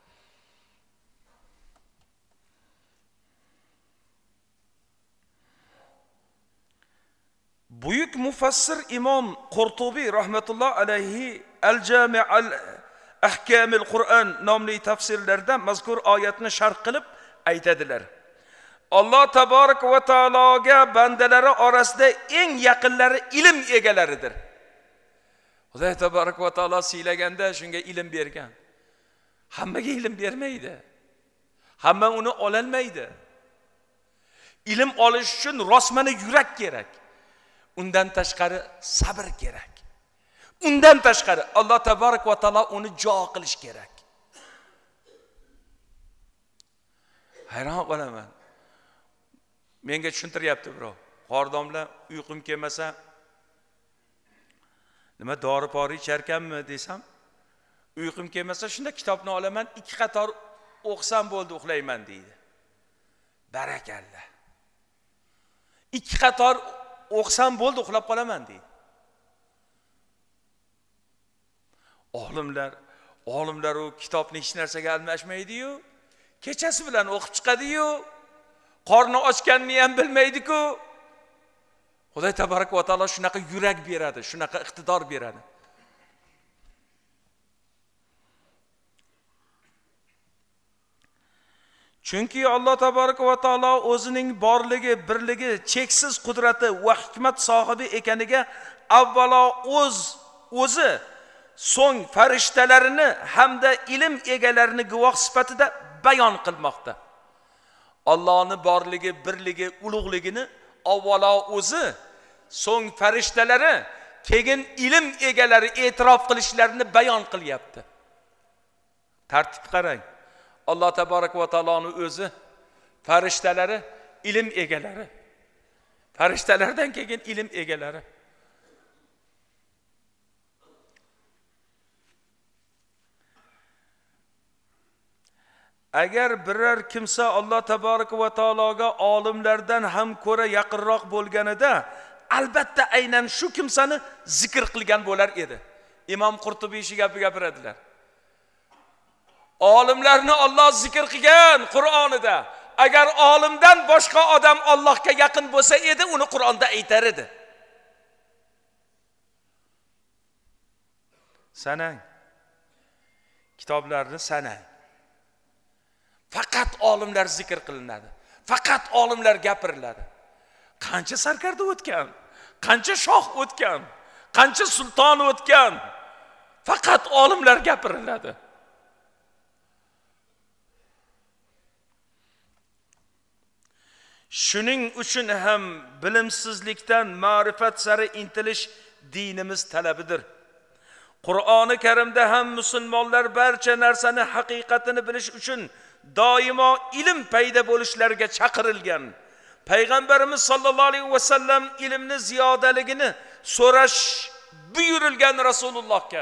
Buyuk mufassir imom Qurtubiy rahmatulloh alayhi Al-Jami' al-Ahkamil Qur'on nomli tafsirlarda mazkur oyatni sharh qilib aytadilar. Alloh taborak va taologa bandalari orasida eng yaqinlari ilm egalaridir. Xudo taborak va taolo siylaganda shunga ilm bergan. Hammaga ilm bermaydi. Hamma uni ololmaydi. Ilm olish uchun rostmana yurak kerak. Undan tashqari sabr kerak. Undan tashqari Alloh taborak va taolo uni jo qilish kerak. Hayron qolaman. Menga tushuntiryapti birov. Xordomlar uyqum kelmasa, nima dori pori icharkanmi desam, uyqum kelmasa shunda kitobni olaman, ikki qator o'qisam bo'ldi, uxlayman deydi. Barakallah. Ikki qator o'qisam bo'ldi, uxlab qolaman deydi. Olimlar, olimlar u kitobni hech narsaga almashmaydi-yu, kechasi bilan o'qib chiqadi-yu, qorni ochganini ham bilmaydi-ku. Xudo taborak va taolo shunaqa yurak beradi, shunaqa iqtidor beradi. Chunki Alloh taborak va taolo o'zining borligi, birligi, cheksiz qudrati va hikmat sohibi ekaniga avvalo o'z o'zi, so'ng farishtalarini hamda ilm egalarini guvoh sifatida bayon qilmoqda. Allohning borligi, birligi, ulug'ligini avvalo o'zi, so'ng farishtalari, keyin ilm egalari e'tirof qilishlarini bayon qilyapti. Tartib qarang. Alloh taborak va taoloning o'zi, farishtalari, ilm egalari. Farishtalardan keyin ilm egalari. Agar biror kimsa Alloh taborak va taologa olimlardan ham ko'ra yaqinroq bo'lganida, albatta aynan shu kimsani zikr qilgan bo'lar edi. Imom Qurtubiy shu gapni gapiradilar. Olimlarni Alloh zikr qilgan Qur'onida. Agar olimdan boshqa odam Allohga yaqin bo'lsa edi, uni Qur'onda aytar edi. Sanang. Kitoblarni sanang. Faqat olimlar zikr qilinadi. Faqat olimlar gapiriladi. Qancha sarkarda o'tgan, qancha shoh o'tgan, qancha sulton o'tgan. Faqat olimlar gapiriladi. Shuning uchun ham bilimsizlikdan ma'rifat sari intilish dinimiz talabidir. Qur'oni Karimda ham musulmonlar barcha narsani haqiqatini bilish uchun doimo ilm paydo bo'lishlariga chaqirilgan. Payg'ambarimiz sollallohu alayhi va sallam ilmni ziyodaligini so'rash buyurilgan Rasulullohga.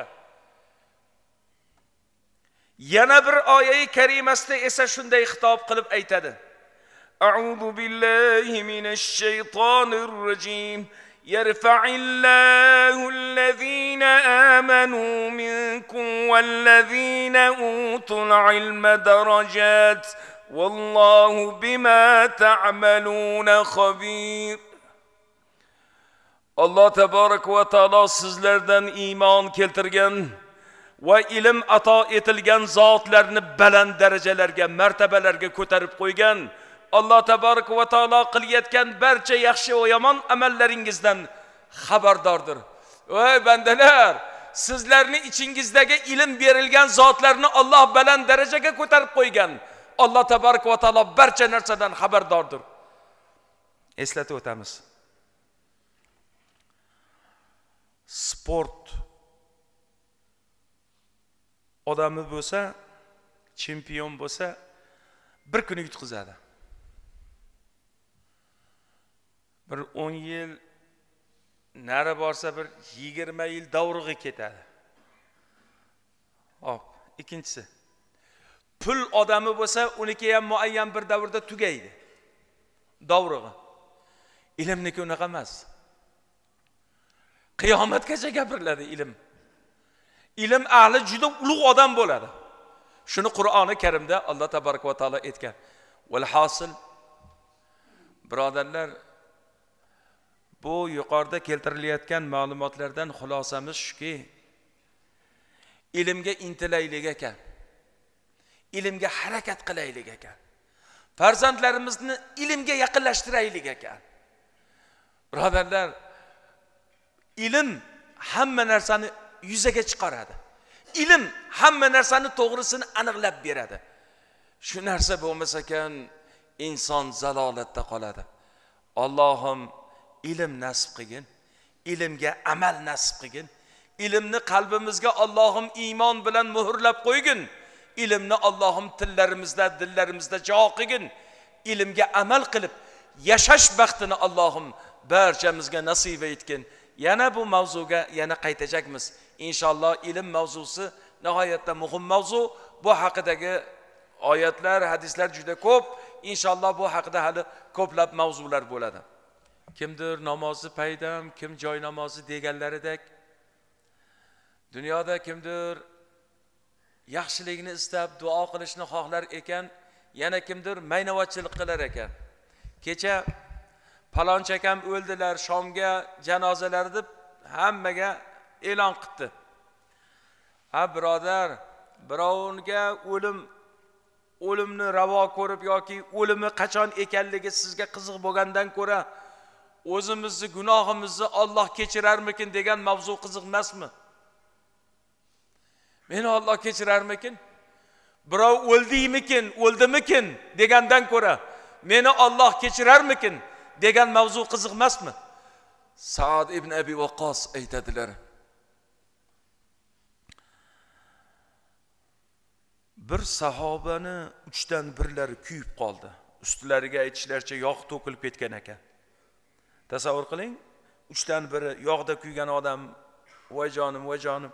Yana bir oyat-i karimasida esa shunday xitob qilib aytadi. A'udhu billahi minash shaytonir rajim. يرفع الله الذين آمنوا منكم والذين أوتوا العلم درجات والله بما تعملون خبير. Allah tabarak va taolo sizlardan iymon keltirgan va ilm ato etilgan zotlarni baland darajalarga, martabalarga ko'tarib qo'ygan. Allah tabarak va taolo qilayotgan barcha yaxshi va yomon amallaringizdan xabardordir. Ey bandalar, sizlarning ichingizdagi ilm berilgan zotlarni Alloh baland darajaga ko'tarib qo'ygan. Alloh tabarak va taolo barcha narsadan xabardordir. Eslatib o'tamiz. Sport odami bo'lsa, chempion bo'lsa, bir kuni yutqizadi. Bir o'n yil nari borsa bir yigirma yil davrig'i ketadi. Hop, ikkinchisi. Pul odami bo'lsa, uniki ham muayyan bir davrda tugaydi. Davrig'i. Ilmniki unaqa emas. Qiyomatgacha gapiriladi ilm. ilm ahli juda ulug' odam bo'ladi. Shuni Qur'oni Karimda Alloh tabarak va taolo aytgan. Val hosil birodarlar, bu yuqorida keltirilayotgan ma'lumotlardan xulosamiz shuki, ilmga intilaylik ekan. Ilmga harakat qilaylik ekan. Farzandlarimizni ilmga yaqinlashtiraylik ekan. Birodarlar, ilm hamma narsani yuzaga chiqaradi. Ilm hamma narsani to'g'risini aniqlab beradi. Shu narsa bo'lmasa ekan, inson zalolatda qoladi. Allohim ilm nasib qilgin, ilmga amal nasib qilgin. Ilmni qalbimizga Allohim iymon bilan muhrlab qo'ygin. Ilmni Allohim tillarimizda, dillarimizda jo qilgin. Ilmga amal qilib yashash baxtini Allohim barchamizga nasib etgin. Yana bu mavzuga yana qaytajakmiz. İnşallah ilm mavzusi nihoyatda muhim mavzu. Bu haqidagi oyatlar, hadislar juda ko'p. İnşallah bu haqida hali ko'plab mavzular bo'ladi. Kimdir namozni paydam, kim joy namozi deganlaridek, dunyoda kimdir yaxshilikni istab duo qilishni xohlar ekan, yana kimdir maynavachchilik qilar ekan. Kecha palonchi akam o'ldilar, Shomga janozalar deb hammaga e'lon qildi. Ha birodar, birovga o'lim o'limni ravo ko'rib yoki o'limi qachon ekanligi sizga qiziq bo'lgandan ko'ra, o'zimizni gunohimizni Alloh kechirarmikin degan mavzu qiziq emasmi? Meni Alloh kechirarmikin? Birov o'ldiymikin, o'ldimikin degandan ko'ra, meni Alloh kechirarmikin degan mavzu qiziq emasmi? Sa'd ibn Abi Waqqas aytadilar. Bir sahobani uchdan birlari kuyib qoldi. Ustlariga aytishlaricha yog' to'kilib ketgan ekan. Tasavvur qiling, uchdan biri yog'da kuygan odam, voy jonim, voy jonim.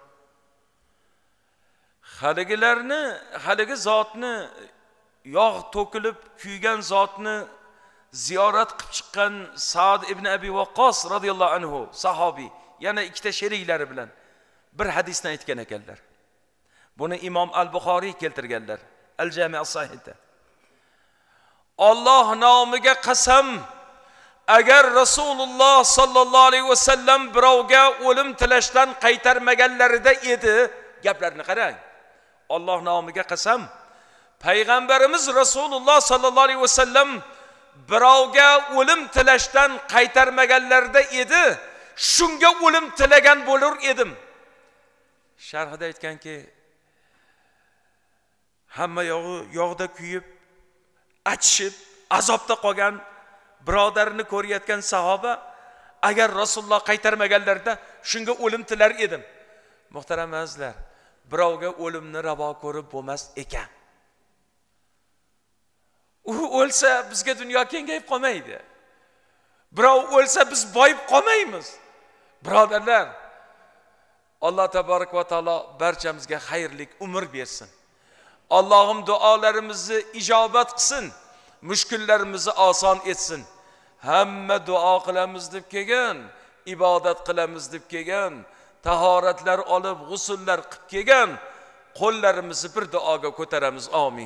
Haligilarni, haligi zotni, yog' to'kilib kuygan zotni ziyorat qilib chiqqan Sa'd ibn Abi Waqqas radhiyallohu anhu sahobiy, yana ikkita sheriklari bilan bir hadisni aytgan ekanlar. Buni Imom Al-Buxoriy keltirganlar, Al-Jami' as-Sahihda. Alloh nomiga qasam, agar Rasululloh sallallohu alayhi va sallam birovga o'lim tilashdan qaytarmaganlarida edi, gaplarini qarang. Alloh nomiga qasam, payg'ambarimiz Rasululloh sallallohu alayhi va sallam birovga o'lim tilashdan qaytarmaganlarida edi, shunga o'lim tilagan bo'lar edim. Sharhida aytganki, hamma yog'i yog'da kuyib, achishib, azobda qolgan birodarini ko'rayotgan sahoba, agar Rasululloh qaytarmaganlarida shunga o'lim tilar edim. Muhtaram azizlar, birovga o'limni ravo ko'rib bo'lmas ekan. U o'lsa bizga dunyo kengayib qolmaydi. Birov o'lsa biz boyib qolmaymiz. Birodarlar, Alloh tabarak va taolo barchamizga xayrli umr bersin. Allohim duolarimizni ijobat qilsin, mushkullarimizni oson etsin. Hamma duo qilamiz deb kelgan, ibodat qilamiz deb kelgan, tahoratlar olib, g'usullar qilib kelgan, qo'llarimizni bir duoga ko'taramiz. Amin.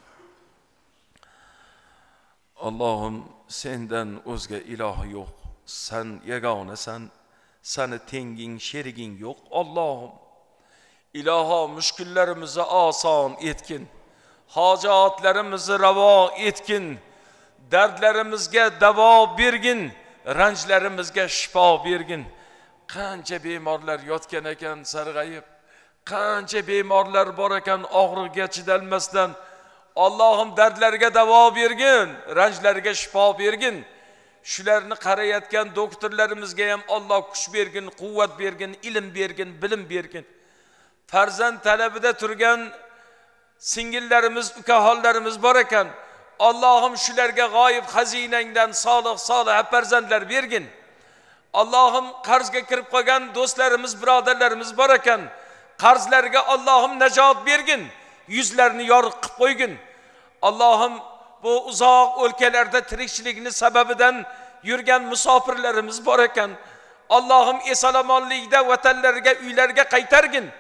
Allohim, sendan o'zga iloh yo'q. Sen yagonasan. Seni tenging, sheriging yo'q. Allohim, iloho mushkullarimizni oson etgin. Hojatlarimizni ravo etgin. Dardlarimizga davo bergin. Ranjlarimizga shifo bergin. Qancha bemorlar yotgan ekan sarg'ayib, qancha bemorlar bor ekan og'riqga chidalmasdan. Allohim dardlarga davo bergin, ranjlarga shifo bergin. Shularni qarayotgan doktorlarimizga ham Alloh kuch bergin, quvvat bergin, ilm bergin, bilim bergin. Farzand talabida turgan singillarimiz, ukaxonlarimiz bor ekan. Allohim shularga g'oyib xazinangdan solih solih farzandlar bergin. Allohim qarzga kirib qolgan do'stlarimiz, birodarlarimiz bor ekan. Qarzlarga Allohim najot bergin, yuzlarini yorug' qilib qo'ygin. Allohim bu uzoq o'lkalarda tirikchilikni sababidan yurgan musofirlarimiz bor ekan. Allohim eson-omonlikda vatanlariga, uylarga qaytargin.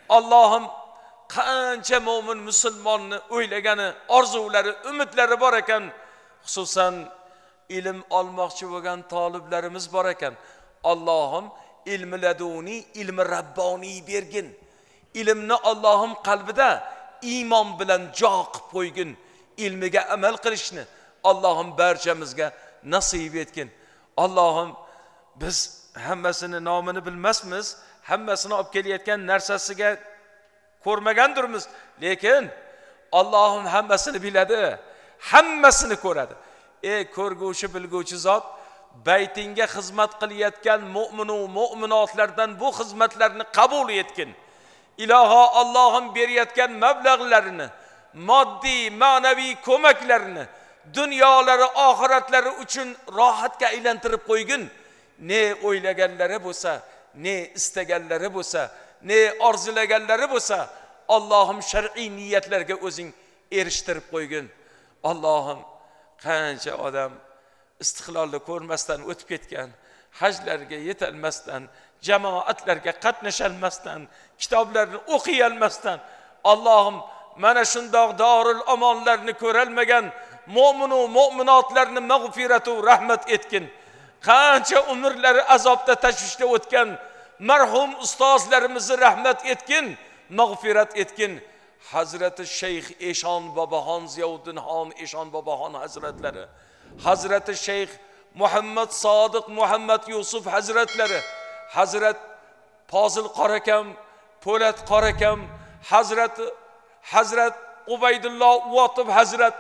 Allohim qancha mo'min musulmonni o'ylagani, orzulari, umidlari bor ekan, xususan ilm olmoqchi bo'lgan taliblarimiz bor ekan. Allohim ilmi laduni, ilmi rabboniy bergin. Ilmni Allohim qalbida iymon bilan jo qilib qo'ygin. Ilmiga amal qilishni Allohim barchamizga nasib etgin. Allohim biz hammasini nomini bilmasmiz, hammasini olib kelayotgan narsasiga ko'rmagandirmiz, lekin Allohim hammasini biladi, hammasini ko'radi. Ey ko'rguvchi, bilguvchi zot, baytingga xizmat qilayotgan mu'min va mu'minotlardan bu xizmatlarni qabul etgin. Iloho Allohim berayotgan mablag'larini, moddiy, ma'naviy ko'maklarini dunyolari, oxiratlari uchun rohatga aylantirib qo'ygin. Ne o'ylaganlari bo'lsa, ne istaganlari bo'lsa, ne orzulaganlari bo'lsa, Allohim shar'iy niyatlarga o'zing erishtirib qo'ygin. Allohim qancha odam istiqlolni ko'rmasdan o'tib ketgan, hajlarga yetolmasdan, jamoatlarga qatnasholmasdan, kitoblarni o'qiy olmasdan, Allohim mana shundoq dorul amonlarni ko'ralmagan mo'min va mu'minotlarni mag'firat va rahmat etgin. Qancha umrlari azobda, tashvishda o'tgan marhum ustozlarimizni rahmat etgin, mag'firat etgin. Hazrati Shayx Eshon Boboxon Ziyovuddin xon Eshon Boboxon hazratlari, Hazrati Shayx Muhammad Sodiq Muhammad Yusuf hazratlari, Hazrat Fozil Qorakam, Po'lat Qorakam, Hazrat Hazrat Ubaydulloh Uvatov hazrat,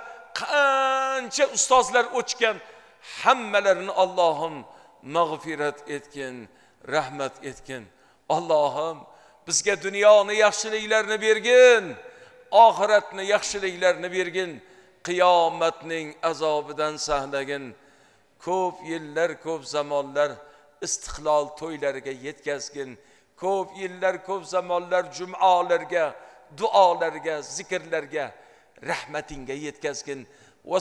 qancha ustozlar o'chgan, hammalarini Allohim mag'firat etgin, rahmat etgin. Allohim bizga dunyoni yaxshiliklarini bergin, oxiratni yaxshiliklarini bergin, qiyomatning azobidan saqlagin. Ko'p yillar, ko'p zamonlar istiqlol to'ylariga yetkazgin. Ko'p yillar, ko'p zamonlar jum'alarga, duolarga, zikrlarga rahmatinga yetkazgin. Va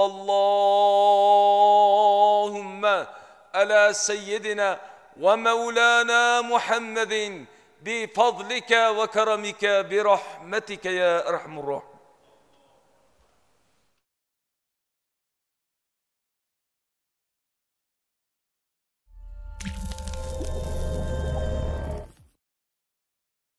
sallallohumma ala sayyidina va maulana Muhammadin bi fadlika va karamika bi rahmatika ya arhamur rahim.